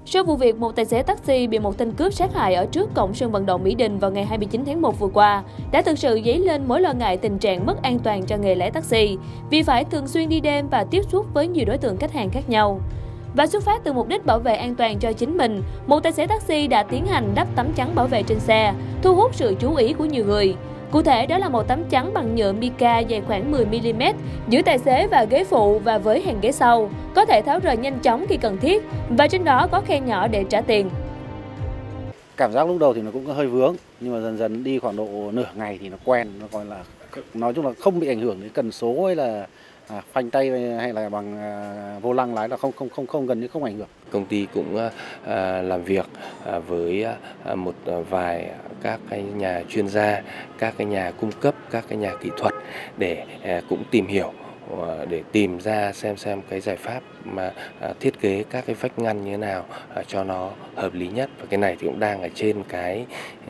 Sau vụ việc một tài xế taxi bị một tên cướp sát hại ở trước cổng sân vận động Mỹ Đình vào ngày 29 tháng 1 vừa qua, đã thực sự dấy lên mối lo ngại tình trạng mất an toàn cho nghề lái taxi, vì phải thường xuyên đi đêm và tiếp xúc với nhiều đối tượng khách hàng khác nhau. Và xuất phát từ mục đích bảo vệ an toàn cho chính mình, một tài xế taxi đã tiến hành đắp tấm chắn bảo vệ trên xe, thu hút sự chú ý của nhiều người. Cụ thể, đó là một tấm chắn bằng nhựa mica dày khoảng 10 mm giữa tài xế và ghế phụ và với hàng ghế sau, có thể tháo rời nhanh chóng khi cần thiết, và trên đó có khe nhỏ để trả tiền. Cảm giác lúc đầu thì nó cũng hơi vướng, nhưng mà dần dần đi khoảng độ nửa ngày thì nó quen, nó gọi là nói chung là không bị ảnh hưởng đến cần số hay là phanh tay hay là bằng vô lăng lái, là không gần như không ảnh hưởng. Công ty cũng làm việc với một vài các cái nhà chuyên gia, các cái nhà cung cấp, các cái nhà kỹ thuật để cũng tìm hiểu, để tìm ra xem cái giải pháp mà thiết kế các cái vách ngăn như thế nào cho nó hợp lý nhất. Và cái này thì cũng đang ở trên cái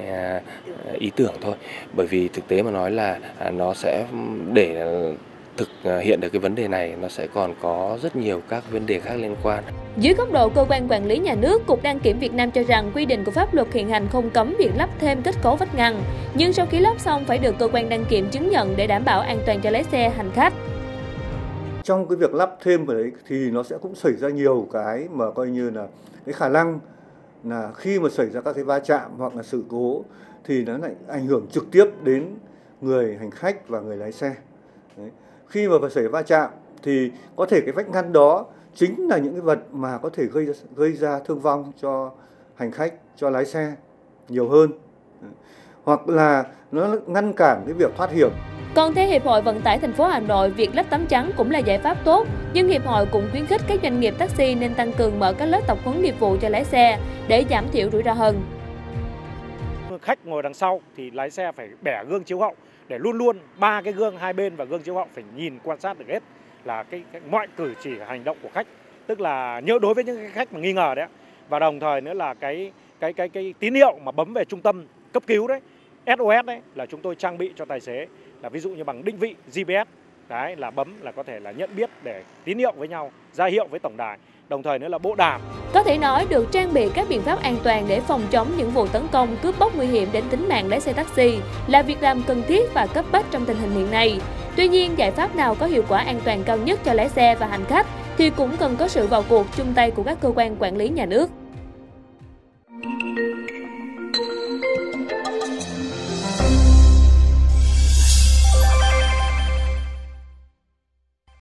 ý tưởng thôi, bởi vì thực tế mà nói là nó sẽ để thực hiện được cái vấn đề này, nó sẽ còn có rất nhiều các vấn đề khác liên quan. Dưới góc độ cơ quan quản lý nhà nước, Cục Đăng kiểm Việt Nam cho rằng quy định của pháp luật hiện hành không cấm việc lắp thêm kết cấu vách ngăn, nhưng sau khi lắp xong phải được cơ quan đăng kiểm chứng nhận để đảm bảo an toàn cho lái xe, hành khách. Trong cái việc lắp thêm vào đấy thì nó sẽ cũng xảy ra nhiều cái mà coi như là cái khả năng là khi mà xảy ra các cái va chạm hoặc là sự cố thì nó lại ảnh hưởng trực tiếp đến người hành khách và người lái xe. Đấy. Khi mà xảy ra va chạm thì có thể cái vách ngăn đó chính là những cái vật mà có thể gây ra thương vong cho hành khách, cho lái xe nhiều hơn. Đấy. Hoặc là nó ngăn cản cái việc thoát hiểm. Còn theo Hiệp hội Vận tải thành phố Hà Nội, việc lắp tấm chắn cũng là giải pháp tốt, nhưng Hiệp hội cũng khuyến khích các doanh nghiệp taxi nên tăng cường mở các lớp tập huấn nghiệp vụ cho lái xe để giảm thiểu rủi ro hơn. Khách ngồi đằng sau thì lái xe phải bẻ gương chiếu hậu để luôn luôn 3 cái gương hai bên và gương chiếu hậu phải nhìn quan sát được hết là cái mọi cử chỉ hành động của khách, tức là nhớ đối với những cái khách mà nghi ngờ đấy, và đồng thời nữa là cái tín hiệu mà bấm về trung tâm cấp cứu đấy, SOS đấy, là chúng tôi trang bị cho tài xế là ví dụ như bằng định vị GPS đấy, là bấm là có thể là nhận biết để tín hiệu với nhau, ra hiệu với tổng đài, đồng thời nữa là bộ đàm. Có thể nói được trang bị các biện pháp an toàn để phòng chống những vụ tấn công, cướp bóc nguy hiểm đến tính mạng lái xe taxi là việc làm cần thiết và cấp bách trong tình hình hiện nay. Tuy nhiên, giải pháp nào có hiệu quả an toàn cao nhất cho lái xe và hành khách thì cũng cần có sự vào cuộc chung tay của các cơ quan quản lý nhà nước.